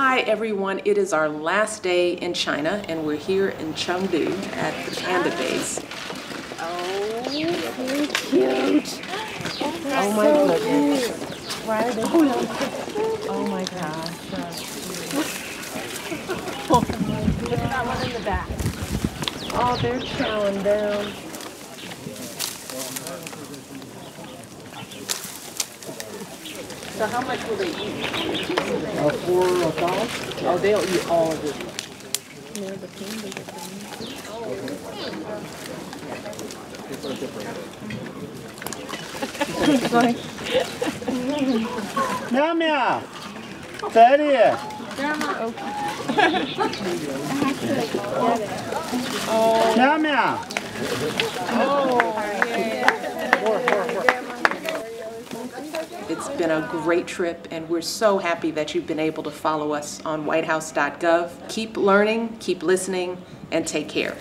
Hi everyone, it is our last day in China and we're here in Chengdu at the Panda Base. Oh, very cute. Oh my goodness. Right? Oh my gosh. Look at that one in the back. Oh, they're chowing down. So how much will they eat? For $1. Oh, they'll eat all of it. Meow meow，这里。meow meow。 It's been a great trip and we're so happy that you've been able to follow us on whitehouse.gov. Keep learning, keep listening, and take care.